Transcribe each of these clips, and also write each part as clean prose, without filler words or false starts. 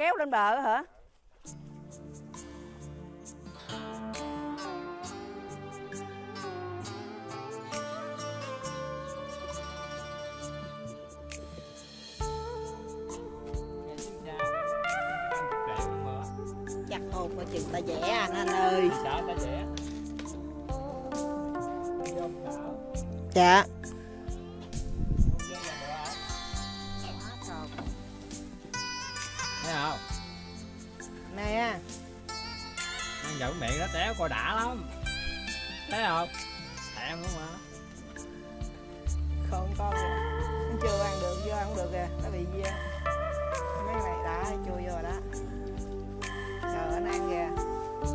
kéo lên bờ hả? Chắc hồn coi chừng ta vẽ anh ơi. Sợ ta vẽ. Dạ. Thấy không? Nè. Ăn giận miệng đó téo coi đã lắm. Thấy không? Thèm luôn mà. Không con kìa. Nó chưa ăn được, vô ăn không được kìa. Nó bị mấy này đã chui vô rồi đó. Chờ anh ăn kìa.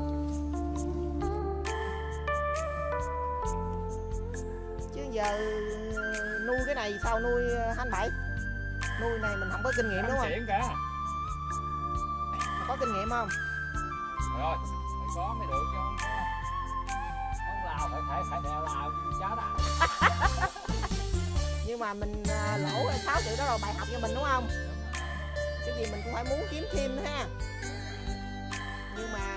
Chứ giờ nuôi cái này sao nuôi anh Bảy? Nuôi này mình không có kinh nghiệm đúng không? Kìa. Có kinh nghiệm không? Rồi, phải có mới được chứ không có. Không lao phải đeo lao chết à. Nhưng mà mình lỗ 6 triệu đó rồi bài học cho mình đúng không? Cái gì mình cũng phải muốn kiếm thêm nữa ha. Nhưng mà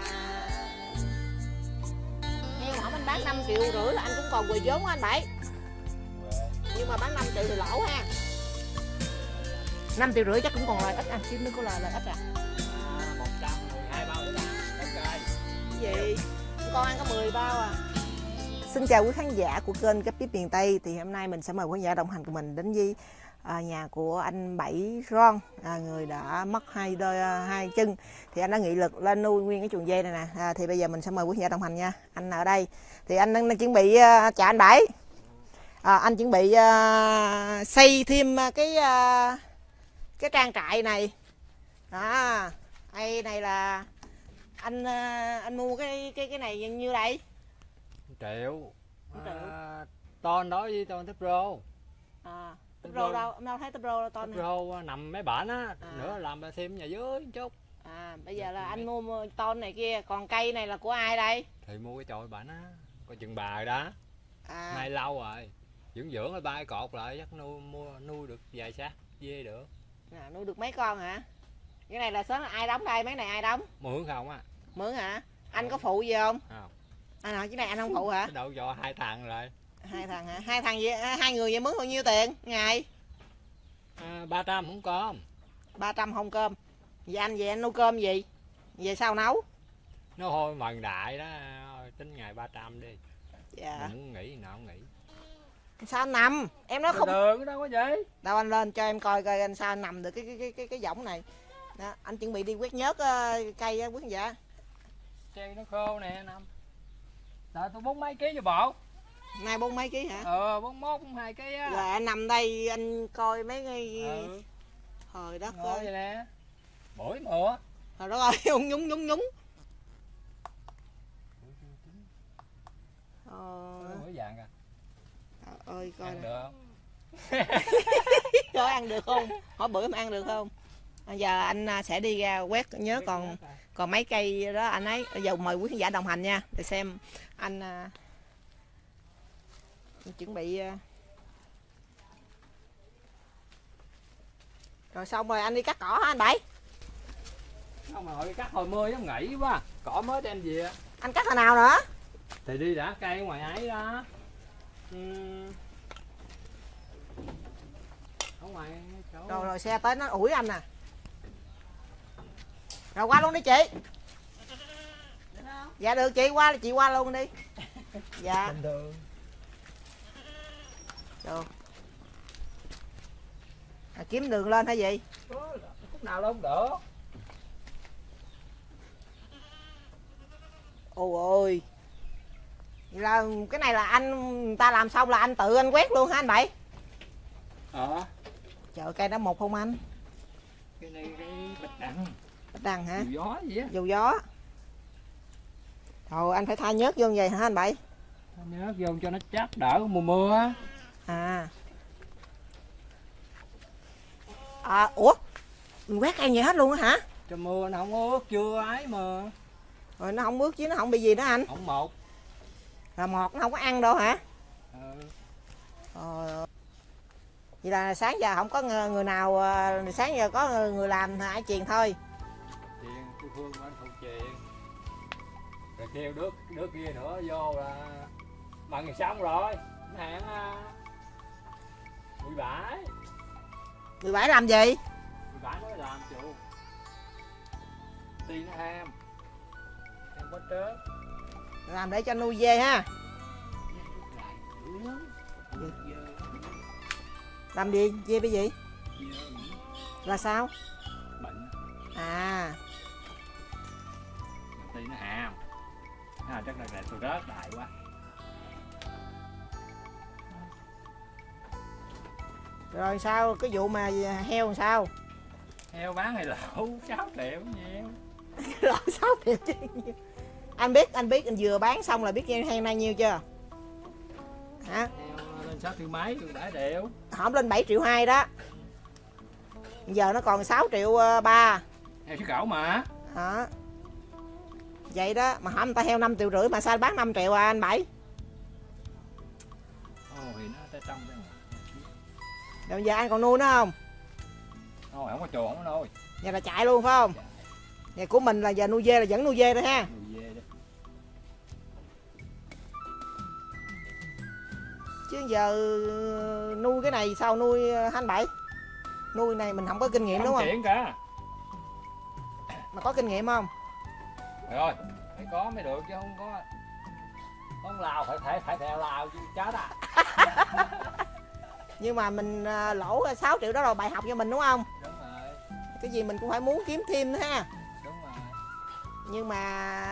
heo hổng anh bán 5,5 triệu là anh cũng còn quỳ vốn của anh Bảy. Nhưng mà bán 5 triệu thì lỗ ha. 5,5 triệu chắc cũng còn lời ít anh, chứ nó có lời ít à. 112 bao nữa ok. Cái gì? Con ăn có 10 bao à. Xin chào quý khán giả của kênh Gấp Bếp Miền Tây. Thì hôm nay mình sẽ mời quý khán giả đồng hành của mình đến với nhà của anh Bảy Ron, người đã mất hai chân. Thì anh đã nghị lực lên nuôi nguyên cái chuồng dê này nè. Thì bây giờ mình sẽ mời quý khán giả đồng hành nha. Anh ở đây thì anh đang chuẩn bị chào anh Bảy. Anh chuẩn bị xây thêm cái trang trại này. Đây này là anh mua cái này như đây. 1 triệu. Ton đó với ton Tepro. Tepro đâu? Em đâu thấy Tepro đâu ton này. Tepro nằm mấy bển á, nữa làm thêm nhà dưới một chút. Bây giờ là anh mua ton này kia, còn cây này là của ai đây? Thì mua cái chồi bển á, coi chừng bà đó. Nay lâu rồi. Dưỡng rồi bay cột lại chắc nuôi được vài xác dê được. Nuôi được mấy con hả? Cái này là sớm ai đóng đây? Mấy này ai đóng? Mướn không á. Mướn hả? Anh có phụ gì không? Không. Anh hỏi cái này anh không phụ hả? Đâu cho 2 thằng rồi. 2 thằng hả? 2 thằng vậy, 2 người vậy mướn bao nhiêu tiền ngày? 300 không cơm. 300 không cơm. Vậy anh nuôi cơm gì? Về sao nấu? Nó thôi mần đại đó, tính ngày 300 đi. Dạ. Mình muốn nghỉ nào không nghỉ. Sao anh nằm? Em nói không. Đường đâu có gì. Đâu anh lên cho em coi coi anh sao anh nằm được cái võng này. Đó, anh chuẩn bị đi quét nhớt cây á quý khán giả. Cây nó khô nè nằm. Rồi tôi 40 mấy ký cho bộ. Nay 40 mấy ký hả? 41 2 ký á. Rồi anh nằm đây anh coi mấy cái Trời đất ngồi ơi. vậy nè. Bổi mùa. Trời đất ơi, nhúng. Bổi vàng kìa. Ơi coi ăn được không? Coi ăn được không? Hỏi bữa em ăn được không? Giờ anh sẽ đi ra quét nhớ còn mấy cây đó anh ấy. Giờ mời quý khán giả đồng hành nha để xem anh chuẩn bị rồi xong rồi anh đi cắt cỏ hả anh Bảy? Không mà hồi cắt hồi mưa giống nghỉ quá. Cỏ mới đem về. Anh cắt hồi nào nữa? Thì đi đã cây ngoài ấy đó. Ở ngoài chỗ... Rồi xe tới nó ủi anh nè. Rồi qua luôn đi chị. Dạ được chị qua luôn đi. Dạ. Được. Kiếm đường lên hay gì? Khúc nào đâu cũng được. Ôi. Vậy là cái này là người ta làm xong là anh tự anh quét luôn hả anh Bảy? Trời cây đó một không anh? Cái này cái bạch đằng. Bạch đằng hả? Dầu gió gì á? Dầu gió. Rồi anh phải thay nhớt vô vậy hả anh Bảy? Nhớt vô cho nó chắc đỡ mùa mưa á. Ủa? Mình quét cây vậy hết luôn á hả? Cho mưa nó không ướt chưa ấy mà. Rồi nó không ướt chứ nó không bị gì nữa anh? Không một. Là mọt nó không có ăn đâu hả? Vậy là sáng giờ không có người nào, sáng giờ có người làm ai truyền thôi. Phương của anh Thu Truyền. Rồi kêu đứa kia nữa vô là mần xong rồi hẹn 17. 17 làm gì? 17 nói làm chủ tiền nó ham có trớt Làm để cho nuôi dê ha. Làm gì? Dê cái gì? Là sao? Bệnh À, tiền nó ham chắc là tôi rớt đại quá. rồi sao cái vụ mà heo làm sao? Heo bán hay lỗ 6 triệu nhiều. Lỗ 6 triệu chứ nhiêu. Anh biết anh vừa bán xong là biết heo nay nhiêu chưa? Hả? Heo lên 6 triệu mấy, 7 triệu. Hổng lên 7 triệu 2 đó. Giờ nó còn 6 triệu 3. Heo xuất khẩu mà. Hả? Vậy đó, mà hả người ta heo 5 triệu rưỡi mà sao bán 5 triệu à anh Bảy? Thì nó tới trong đó. Rồi giờ anh còn nuôi nó không? Thôi không có chuồng không có nuôi. Giờ là chạy luôn phải không? Nhà của mình là giờ nuôi dê là vẫn nuôi dê thôi ha. Nuôi dê đi. Chứ giờ nuôi cái này sao nuôi anh Bảy? Nuôi này mình không có kinh nghiệm đúng không? Chuyện cả. Mà có kinh nghiệm không? Rồi, phải có mới được chứ không có. Con Lào phải theo Lào chứ chết à. Nhưng mà mình lỗ 6 triệu đó là bài học cho mình đúng không? Đúng rồi. Cái gì mình cũng phải muốn kiếm thêm nữa ha. Đúng rồi. Nhưng mà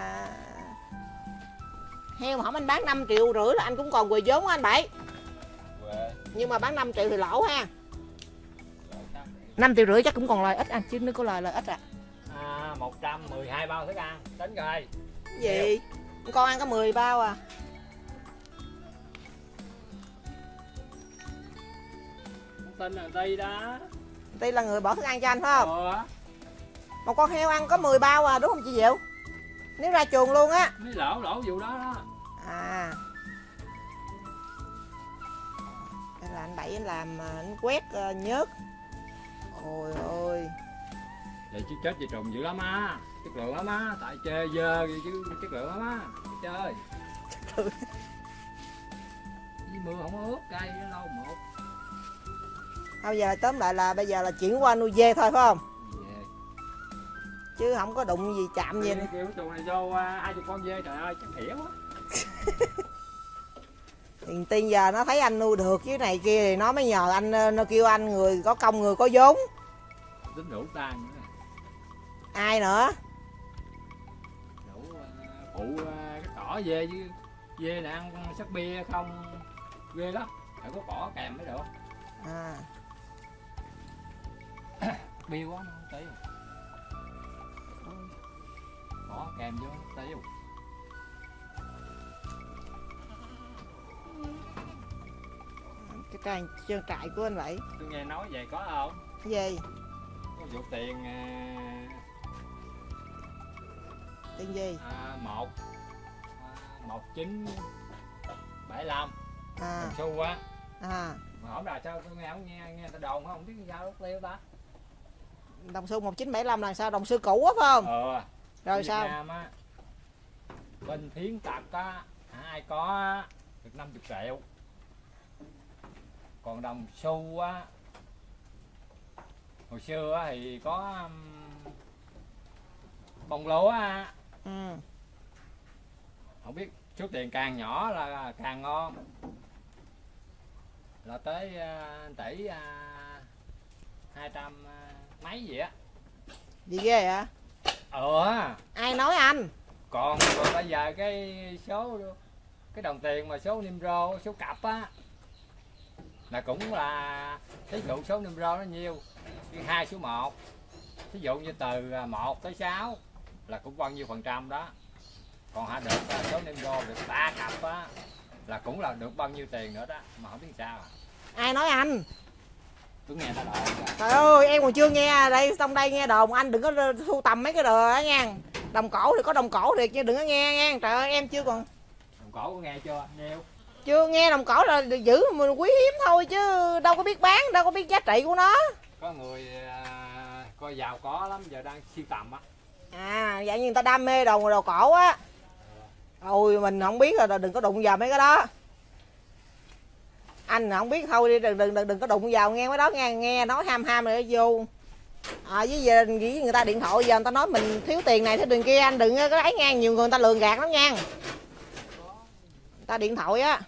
heo mà không anh bán 5 triệu rưỡi là anh cũng còn quề vốn á anh Bảy. Quê. Nhưng mà bán 5 triệu thì lỗ ha. Rồi, 5 triệu rưỡi chắc cũng còn lời ít anh, chứ nếu có lời ít à. 112 bao thức ăn, tính rồi. Cái gì? Con ăn có 10 bao à. Tin là Ti đó. Đây là người bỏ thức ăn cho anh phải không? Ừ. Một con heo ăn có 10 bao à đúng không chị Diệu? Nếu ra chuồng luôn á. Mới lỗ vụ đó đó. À. Đây là anh Bảy anh làm anh quét nhớt. Ôi ôi. Vậy chứ chết về trùng dữ lắm á. Chất lượng lắm á, tại chơi dơ vậy chứ chất lượng lắm á. Chơi. Với mưa không có ướt cây lâu một. Bây giờ tóm lại là bây giờ là chuyển qua nuôi dê thôi phải không? Yeah. Chứ không có đụng gì chạm gì nữa. Kêu chuồng này vô 20 con dê trời ơi chắc hiểu á. Thì tiên giờ nó thấy anh nuôi được chứ này kia thì nó mới nhờ anh, nó kêu anh người có công người có vốn. Tính rủ tan nữa. Ai nữa? Rủ phụ cái cỏ dê chứ. Dê này ăn sắc bia không ghê lắm. Phải có cỏ kèm mới được. À. Bia quá không tiêu. Cỏ kèm vô tiêu. Cái trang trại của anh vậy. Tôi nghe nói vậy có không? Cái gì? Có vụ tiền Tiền gì? 1975 À. đồng xu á. À. Mà hỏi là sao tôi nghe ta đồn không biết sao đốt tiêu ta. Đồng xu 1975 là sao? Đồng xu cũ á phải không? Rồi sao? Việt Nam á, bên Thiến Tập á, ai có á, được 50 triệu. Còn đồng xu á, hồi xưa á, thì có bông lúa á. Ừ. Không biết số tiền càng nhỏ là càng ngon. Là tới tỷ 200 mấy gì á. Gì ghê hả? Ai nói anh? Còn bây giờ cái số cái đồng tiền mà số Nimro, số cặp á là cũng là thí dụ số Nimro nó nhiêu, cái 2 số 1, thí dụ như từ 1 tới 6 là cũng bao nhiêu phần trăm đó. Còn hạ được số Nimro được 3 cặp á là cũng là được bao nhiêu tiền nữa đó, mà không biết sao. Ai nói anh? Tôi nghe ta đồn. Trời ơi em còn chưa nghe, đây trong đây nghe đồn, anh đừng có thu tầm mấy cái đồ đó nha. Đồng cổ thì có đồng cổ thiệt chứ đừng có nghe nha. Trời ơi em chưa còn. Đồng cổ có nghe chưa? Nhiều. Chưa nghe, đồng cổ là giữ mình quý hiếm thôi chứ đâu có biết bán, đâu có biết giá trị của nó. Có người coi giàu có lắm giờ đang siêu tầm á. À dạng như người ta đam mê đồ cổ á. Ôi mình không biết rồi, đừng có đụng vào mấy cái đó. Anh không biết thôi đi, đừng có đụng vào nghe mấy đó, nghe nói ham rồi vô. Với người ta điện thoại giờ người ta nói mình thiếu tiền này thiếu tiền kia, anh đừng có ấy ngang, nhiều người ta lường gạt lắm nha. Người ta điện thoại á.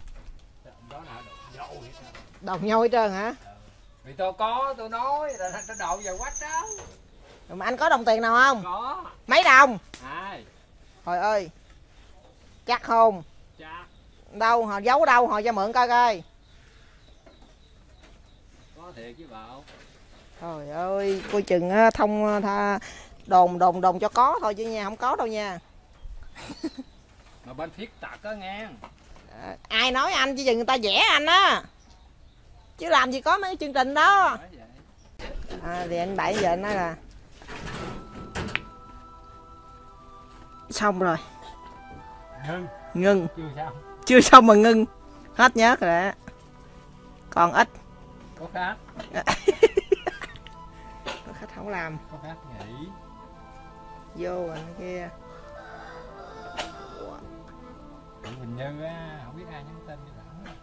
Đồng nhau hết trơn hả? Vì tôi có, tôi nói là nó đậu vào quách đó. Rồi mà anh có đồng tiền nào không? Có. Mấy đồng? Ai? Trời ơi. Chắc không? Chắc. Đâu, họ giấu đâu, họ cho mượn coi coi. Có thiệt chứ bảo. Trời ơi, coi chừng thông đồn cho có thôi chứ nha, không có đâu nha. Mà bên thiết tật á nghe. Ai nói anh chứ chừng người ta vẽ anh á. Chứ làm gì có mấy chương trình đó. Thì anh Bảy giờ anh nói là xong rồi. Ngưng. Chưa xong mà ngưng. Hết nhớt rồi đó. Còn ít. Có khách. Có khách không làm. Có khách nghỉ. Vô rồi kia. Mình Như á, không biết ai nhắn tin với lão.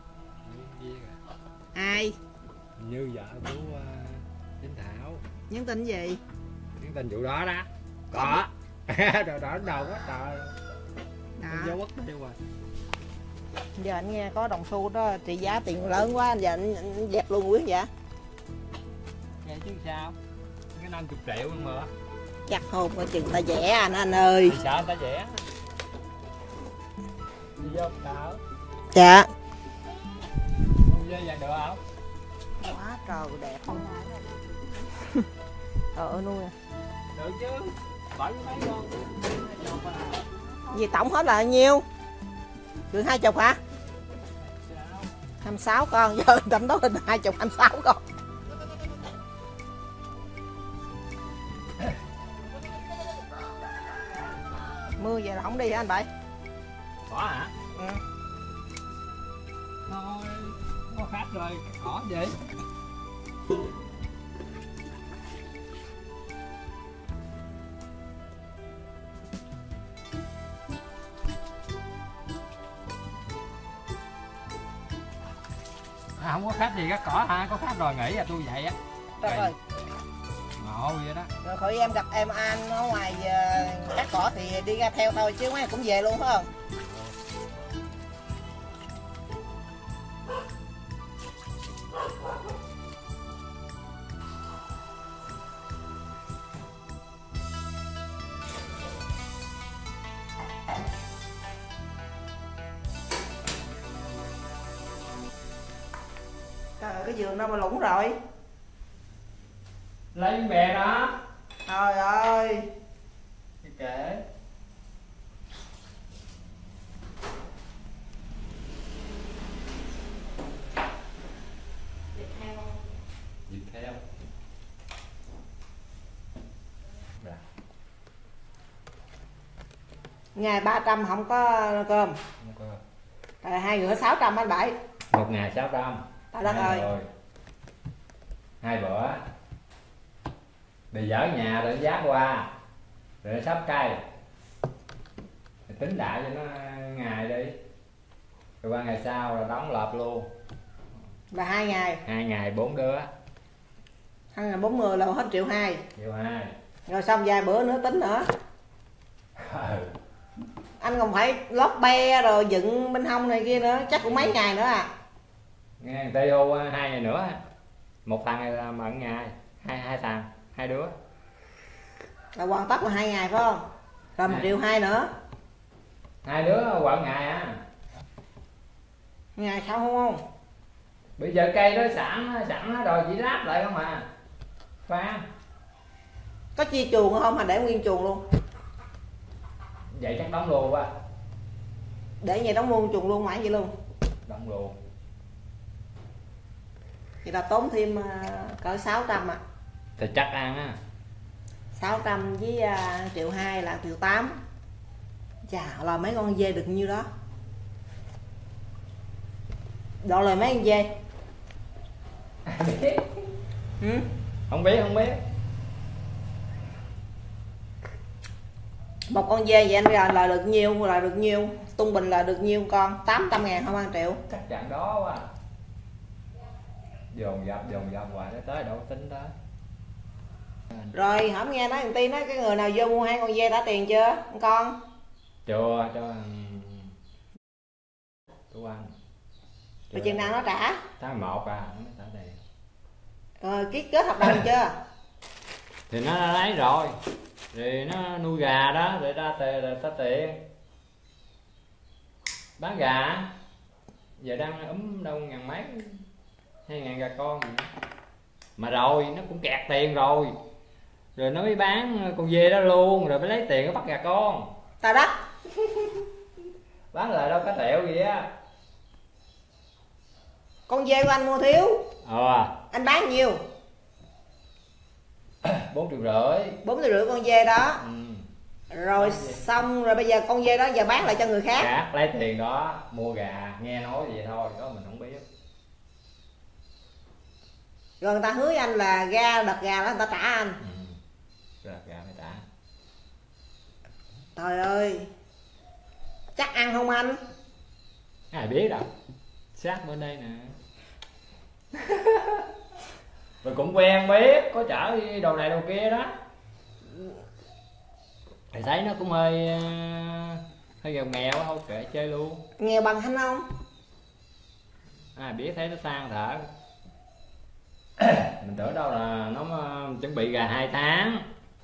Ai? Như vợ của Chính Thảo. Nhắn tin gì? Nhắn tin vụ đó đó. Có. Rồi đỏ đầu quá trời. Dấu quất đi rồi. Giờ anh nghe có đồng xu đó trị giá tiền lớn quá, giờ anh dẹp luôn quý vậy. Nghe chứ sao? Cái 50 triệu mà. Chắc hôn coi chừng ta vẽ anh ơi. Sợ người ta vẽ. Đi vô Thảo. Dạ. Đi vô vàng được không? Quá trời đẹp không? Trời ơi nuôi. Được chứ. Bởi mấy con. Vì tổng hết là bao nhiêu? Được 20 hả? 26 con, giờ tầm đó là 20, 26 con. Mưa giờ là không đi hả anh Bảy? Có hả? Ừ. Thôi, có khách rồi, có gì? Không có khách gì cắt cỏ hả? Có khách rồi nghỉ à, tôi vậy á. Trời ơi. Ngộ vậy đó. Rồi khỏi em gặp em anh ở ngoài cắt cỏ thì đi ra theo thôi chứ mấy cũng về luôn phải không? Trời ơi, cái giường đâu mà lủng rồi. Lấy miếng bè đó. Trời ơi. Cái kệ. Dịch theo. Dạ. Ngày 300 không có cơm. Không có. Trời, 2 bữa 600 anh Bảy. Một ngày 600. Trời đất ơi. Rồi. 2 bữa. Bây giờ nhà rồi giá qua. Rồi nó sắp cây. Thì tính đại cho nó ngày đi. Rồi qua ngày sau là đóng lợp luôn. Là 2 ngày. 2 ngày 4 đứa. 2 ngày 40 là hết 1,2 triệu. 1,2 triệu. Rồi xong vài bữa nữa tính nữa. Ừ. Anh còn phải lót be rồi dựng bên hông này kia nữa, chắc cũng mấy ngày nữa à. Nghe người ta vô 2 ngày nữa. Một thằng này là mận ngày. Hai thằng, 2 đứa. Là hoàn tất là 2 ngày phải không? Rồi 1,2 triệu nữa. 2 đứa quận ngày á. Ngày sao không? Bây giờ cây đó sẵn rồi chỉ lắp lại không à. Khoan. Có chia chuồng không hay để nguyên chuồng luôn? Vậy chắc đóng luôn quá. Để vậy đóng luôn chuồng luôn mãi vậy luôn. Đóng luôn. Thì là tốn thêm cỡ 600 à. Thì chắc ăn á. 600 với 1,2 triệu là 1,8 triệu. Chà, là mấy con dê được nhiêu đó. Độ lời mấy con dê? Ừ? Không biết. Một con dê vậy anh lời được nhiêu, là được nhiêu, trung bình là được nhiêu con? 800.000 không 1 triệu? Chắc chắn đó quá. Dồn dập hoài nó tới đâu tính đó. Rồi hổng nghe nói thằng Tiên nói cái người nào vô mua 2 con dê trả tiền chưa con? Chưa cho tôi ăn. Rồi chừng nào nó trả? Tháng 1 à, nó trả tiền. Rồi ký kết hợp đồng chưa? Thì nó lấy rồi. Thì nó nuôi gà đó, rồi ra tiền. Bán gà. Giờ đang đâu ngàn mấy, 2.000 gà con vậy. Mà rồi nó cũng kẹt tiền rồi. Rồi nó mới bán con dê đó luôn, rồi mới lấy tiền nó bắt gà con. Tao đất. Bán lại đâu có triệu gì á. Con dê của anh mua thiếu. Anh bán nhiêu? 4,5 triệu. 4,5 triệu con dê đó. Ừ. Rồi xong rồi bây giờ con dê đó giờ bán lại cho người khác. Lấy tiền đó mua gà, nghe nói vậy thôi, đó mình không biết. Rồi người ta hứa với anh là đợt gà đó người ta trả anh. Đợt gà phải trả. Trời ơi, chắc ăn không anh? Ai biết đâu, sát bên đây nè. Rồi cũng quen biết, có chở đi đồ này đồ kia đó. Thì thấy nó cũng hơi nghèo thôi, kệ chơi luôn. Nghèo bằng anh không? Ai biết, thấy nó sang thở. Mình tưởng đâu là nó chuẩn bị gà 2 tháng.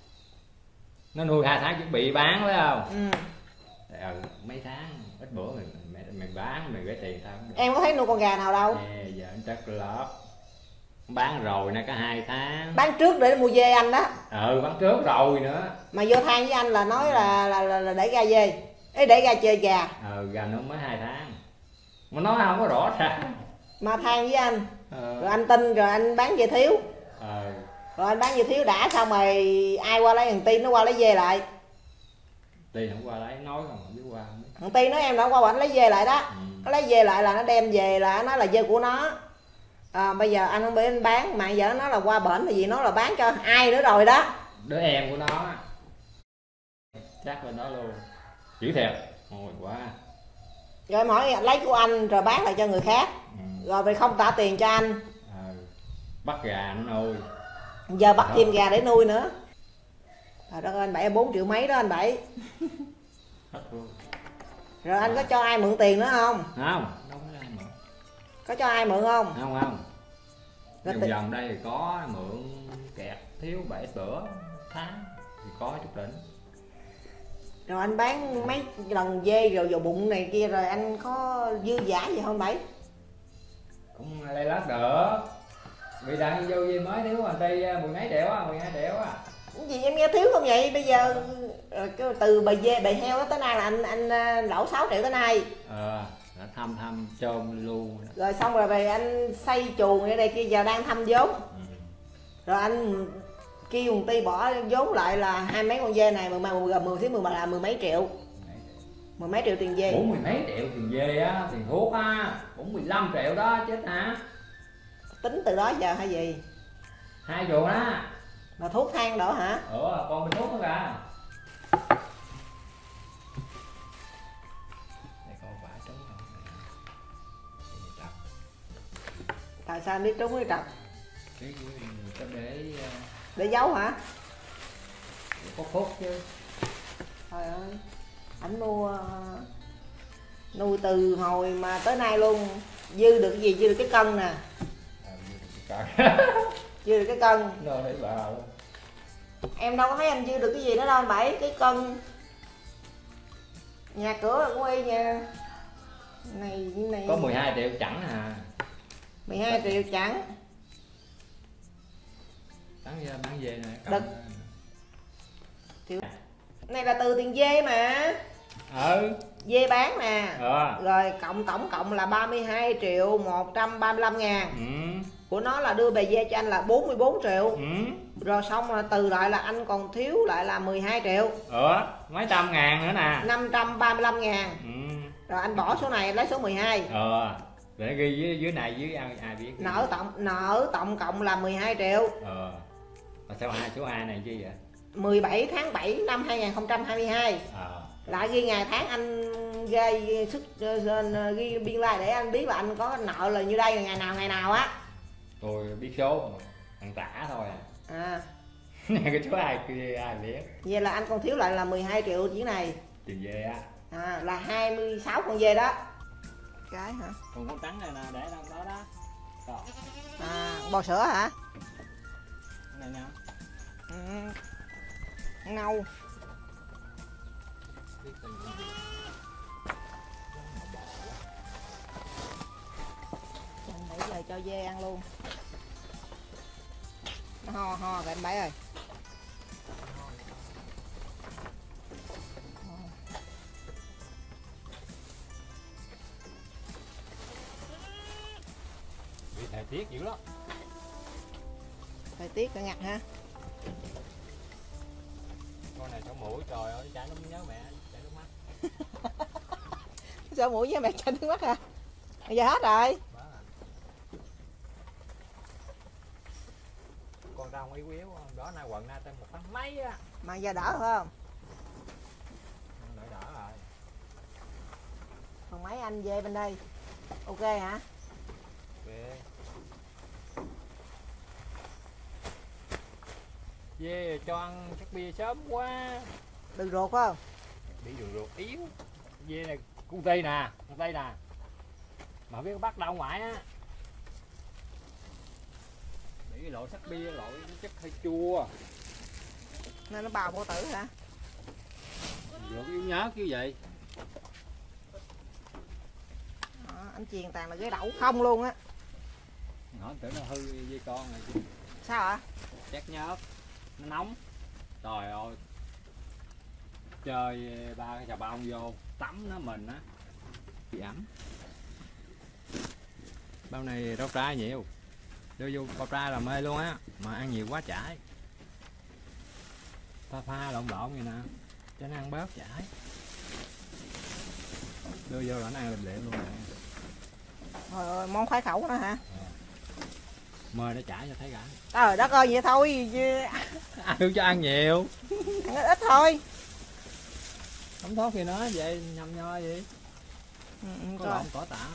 Nó nuôi 2 tháng chuẩn bị bán phải không? Mấy tháng ít bữa mình bán mình gửi tiền tao. Em có thấy nuôi con gà nào đâu? Giờ anh chắc lót. Bán rồi nè, có 2 tháng. Bán trước để mua dê anh đó. Bán trước rồi nữa. Mà vô than với anh là nói là để ra dê. Để ra chơi gà. Gà nó mới 2 tháng. Mà nói không có rõ ra. Mà than với anh. Rồi anh tin rồi anh bán dê thiếu. Rồi anh bán dê thiếu đã xong rồi ai qua lấy thằng Tiên nó qua lấy dê lại. Tiên không qua lấy, nói không biết qua. Thằng Tiên nói em đã qua bển lấy dê lại đó. Nó lấy dê lại là nó đem về là nó là dê của nó. Bây giờ anh không biết anh bán mà giờ nó là qua bển thì gì nó là bán cho ai nữa rồi đó. Đứa em của nó chắc lên đó luôn. Chữ thiệt. Ôi quá. Rồi em hỏi lấy của anh rồi bán lại cho người khác. Rồi vì không trả tiền cho anh. Bắt gà nó nuôi. Giờ bắt thêm gà để nuôi nữa. Trời đất ơi anh Bảy 4 triệu mấy đó anh Bảy. Hết luôn. Rồi anh có cho ai mượn tiền nữa không? Không, đâu có ai mượn. Có cho ai mượn không? Không. Vòng đây thì có mượn kẹt thiếu 7 bữa tháng thì có chút đỉnh. Rồi anh bán mấy lần dê rồi vào bụng này kia rồi anh có dư giả gì không Bảy? Cũng lay lát được. Vì đặng vô dê mới thiếu anh Tây 10 mấy triệu á, 12 triệu á. Cái gì em nghe thiếu không vậy? Bây giờ từ bầy dê bầy heo đó tới nay là anh lỗ 6 triệu tới nay. Đã thăm chôm luôn. Rồi xong rồi về anh xây chuồng ở đây kia giờ đang thăm vốn. Rồi anh kêu công ty bỏ vốn lại là 20 mấy con dê này mà gần 10 mà là 10 mấy triệu. 10 mấy triệu tiền dê. 40 mấy triệu tiền dê á, tiền thuốc á, cũng 15 triệu đó chết hả? Tính từ đó giờ hay gì? 2 chuồng đó. Mà thuốc thang đỡ hả? Còn bình thuốc nữa kìa. Đây coi quả trúng không? Tại sao anh biết trúng cái trật? Cái để giấu hả? Có phúc chứ. Trời ơi, ảnh nuôi từ hồi mà tới nay luôn. Dư được cái gì? Dư được cái cân nè. Dư được cái cân. Nó thấy bà luôn. Em đâu có thấy anh dư được cái gì nữa đâu anh Bảy. Cái cân nhà cửa cũng y nha. Này có 12 triệu chẳng à. 12 triệu chẳng. Bán dê này. Đực. Này là từ tiền dê mà. Dê bán nè. Rồi tổng cộng là 32 triệu 135 ngàn. Của nó là đưa về dê cho anh là 44 triệu. Rồi xong là từ lại là anh còn thiếu lại là 12 triệu. Mấy trăm ngàn nữa nè. 535 ngàn. Rồi anh bỏ số này lấy số 12. Để ghi dưới này dưới ai biết. Nợ tổng cộng là 12 triệu. Mà sao số A này chi vậy? 17 tháng 7 năm 2022. Lại ghi ngày tháng anh ghi ghi biên lai để anh biết là anh có nợ là như đây, ngày nào á. Tôi biết số ăn tả thôi à. Cái số ai biết. Vậy là anh còn thiếu lại là 12 triệu chỉ này. Tiền dê á. Là 26 con dê đó. Cái hả? Còn con trắng này nè, để đâu đó đó. Đó. Bò sữa hả? Này nè. Nâu. Anh đẩy về cho dê ăn luôn. Nó ho rồi anh Bảy ơi. Vì thời tiết dữ lắm. Thời tiết cả ngặt ha. Con này sổ mũi, trời ơi, chảy nó nhớ mẹ, chảy nước mắt. Sổ mũi với mẹ chảy nước mắt hả? Bây giờ hết rồi. Con rau yếu yếu, đó nay quần nay tên 1 tháng mấy á. Mà giờ đỡ không? Đỡ rồi. Còn mấy anh về bên đây. Ok hả? Ok. Dê cho ăn chắc bia sớm quá. Đừng ruột phải không? Bị đường ruột yếu. Dê này con tây nè, mà biết bắt đâu ngoại á. Bị cái loại sắc bia, loại nó chất hơi chua. Nên nó bào bao tử hả? Ruột yếu nhớ kiểu vậy. Anh Chiền toàn là cái đậu không luôn á. Hỏi tưởng nó hư dây con này chứ. Sao ạ? Chắc nhớt, nó nóng. Trời ơi. Chơi 3 cái xà bông vô, tắm nó mình á. Bị ẩm. Bao này rau trái nhiều. Đưa vô rau trái là mê luôn á. Mà ăn nhiều quá chảy. Pha lộn vậy nè. Cho nó ăn bớt chảy. Đưa vô là nó ăn liệm luôn nè. Trời ơi, món khoái khẩu đó hả? Mời nó chảy cho thấy cả. Trời đất ơi, vậy thôi chứ. Ăn cho ăn nhiều. Ăn ít thôi. Không thoát thì nó vậy, nhầm nho vậy. Có lộn cỏ tạ.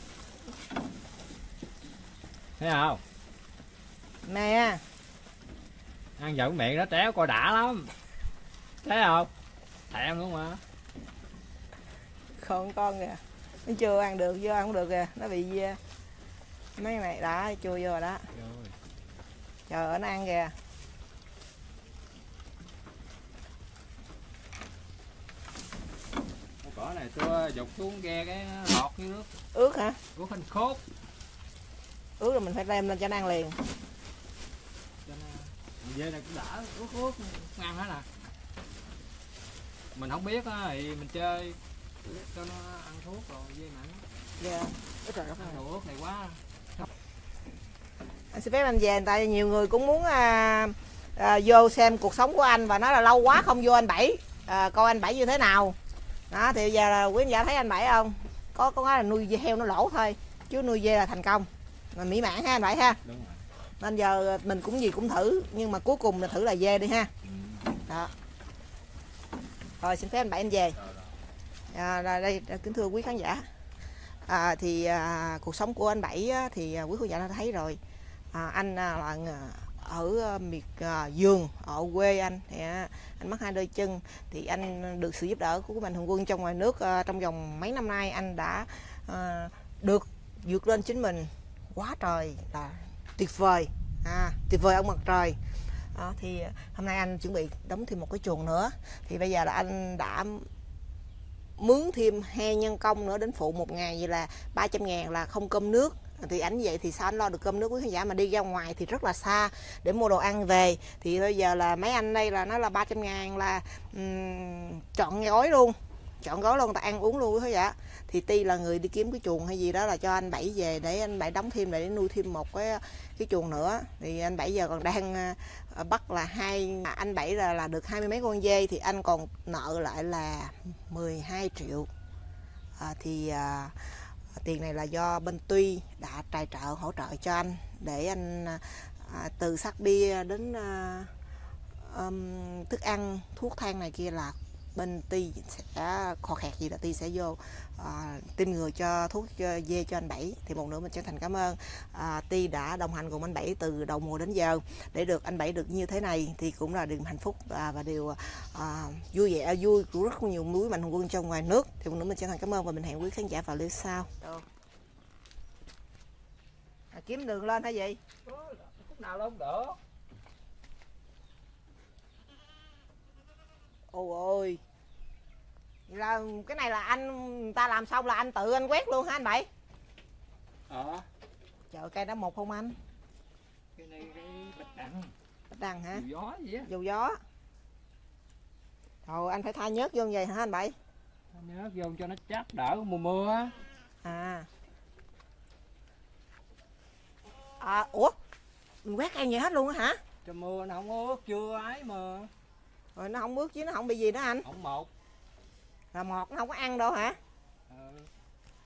Thấy không? Nè. Ăn giận miệng nó tréo coi đã lắm. Thấy không? Thèm luôn mà. Con kìa. Nó chưa ăn được, vô ăn không được kìa. Nó bị mấy cái này đã chưa vô rồi đó. Trời ơi, nó ăn kìa. Cỏ này tôi dục xuống ghe cái lọt với nước. Ướt hả? Ướt thành khốt. Ướt rồi mình phải đem lên cho nó ăn liền. Dê này cũng đã ướt không ăn hết nè. Mình không biết á thì mình chơi cho nó ăn thuốc rồi dê mặn. Dạ. Trời đất ơi. Đồ ướt này quá. Anh xin phép anh về, tại nhiều người cũng muốn vô xem cuộc sống của anh và nói là lâu quá không vô anh Bảy, coi anh Bảy như thế nào đó. Thì giờ là quý khán giả thấy anh Bảy không, có nói là nuôi heo nó lỗ thôi chứ nuôi dê là thành công, là mỹ mãn ha anh Bảy ha. Đúng rồi. Nên giờ mình cũng gì cũng thử, nhưng mà cuối cùng là thử là dê đi ha. Đó. Rồi xin phép anh Bảy anh về. Đây kính thưa quý khán giả, cuộc sống của anh Bảy thì quý khán giả đã thấy rồi. Anh là ở miệt vườn ở quê anh, thì anh mất 2 đôi chân, thì anh được sự giúp đỡ của mạnh thường quân trong ngoài nước trong vòng mấy năm nay. Anh đã được vượt lên chính mình quá trời là tuyệt vời, tuyệt vời ông mặt trời. Thì hôm nay anh chuẩn bị đóng thêm một cái chuồng nữa, thì bây giờ là anh đã mướn thêm 2 nhân công nữa đến phụ một ngày, vậy là 300.000 là không cơm nước. Thì ảnh vậy thì sao anh lo được cơm nước với khán giả, mà đi ra ngoài thì rất là xa để mua đồ ăn về. Thì bây giờ là mấy anh đây là nó là 300.000 là trọn gói luôn, ta ăn uống luôn với khán giả. Thì Ti là người đi kiếm cái chuồng hay gì đó là cho anh Bảy về để anh Bảy đóng thêm, để nuôi thêm một cái chuồng nữa. Thì anh Bảy giờ còn đang bắt là anh Bảy là được 20 mấy con dê, thì anh còn nợ lại là 12 triệu. Tiền này là do bên Tuy đã tài trợ hỗ trợ cho anh, để anh từ sắc bia đến thức ăn, thuốc thang này kia là bên Ti sẽ khò khẹt gì là Ti sẽ vô tiêm ngừa cho thuốc cho dê cho anh Bảy. Thì một nữa mình chân thành cảm ơn Ti đã đồng hành cùng anh Bảy từ đầu mùa đến giờ, để được anh Bảy được như thế này thì cũng là điều hạnh phúc và điều vui vẻ vui của rất nhiều núi mạnh thường quân trong ngoài nước. Thì một nữa mình chân thành cảm ơn và mình hẹn quý khán giả vào live sau. Kiếm đường lên hay gì? Khúc nào đâu đỡ. Ôi vậy là cái này là người ta làm xong là anh tự anh quét luôn hả anh Bảy? Trời, cây đó một không anh? Cái này cái bạch đằng. Bạch đằng hả? Dầu gió gì á. Dầu gió. Thôi anh phải thay nhớt vô vậy hả anh Bảy? Nhớ vô cho nó chắc đỡ mùa mưa á. Ủa mình quét cây vậy hết luôn á hả? Cho mưa nó không ướt chưa ấy mà. Rồi nó không ướt chứ nó không bị gì nữa anh? Không một. Là mọt nó không có ăn đâu hả?